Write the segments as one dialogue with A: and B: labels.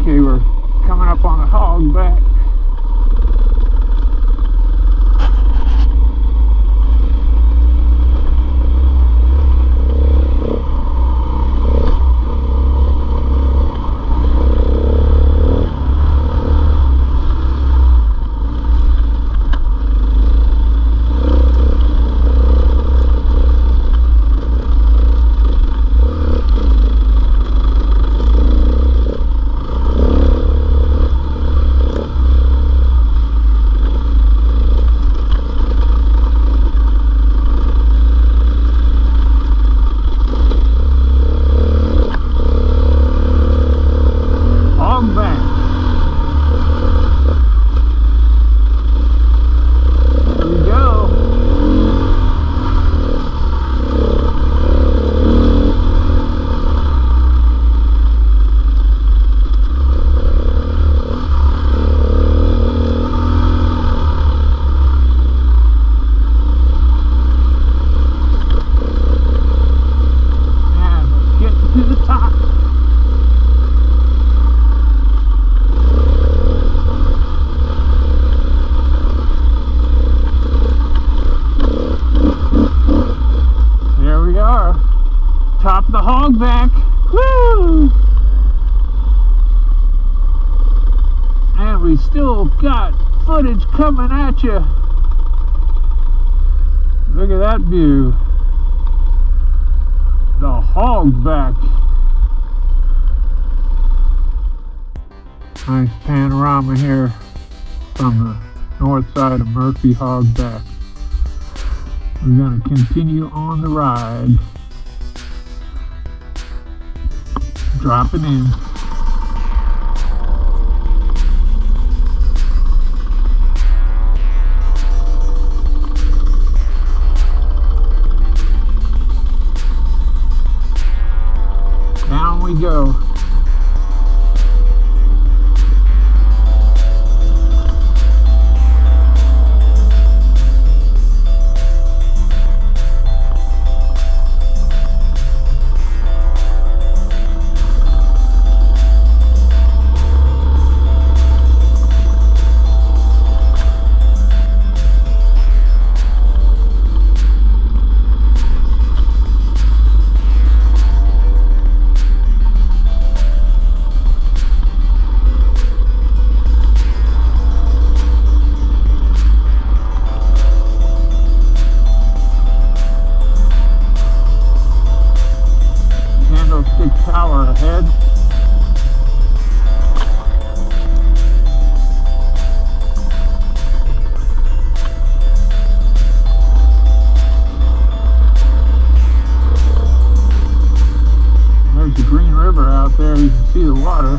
A: Okay, we're coming up on the Hogback. Top of the Hogback. Woo! And we still got footage coming at you. Look at that view. The Hogback. Nice panorama here from the north side of Murphy Hogback. We're going to continue on the ride. Dropping in. Down we go. Tower ahead. There's the Green River out there. You can see the water.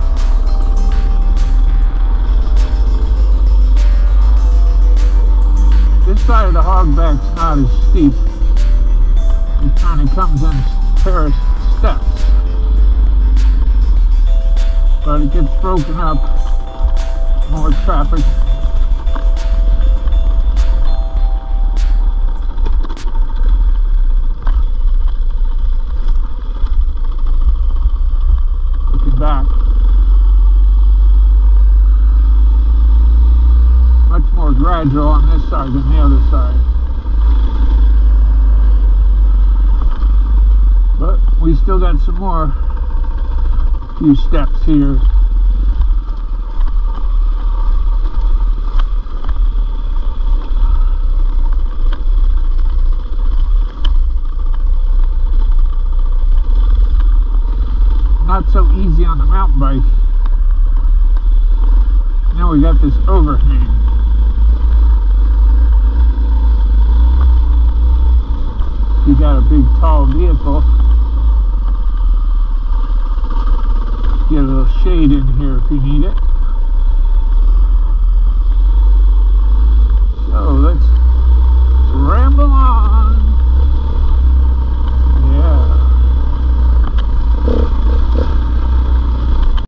A: This side of the Hogback's not as steep. It kind of comes in terraced steps. But it gets broken up, more traffic. Looking back, much more gradual on this side than the other side. But we still got some more. Few steps here. Not so easy on the mountain bike. Now we got this overhang. You got a big tall vehicle. Get a little shade in here if you need it.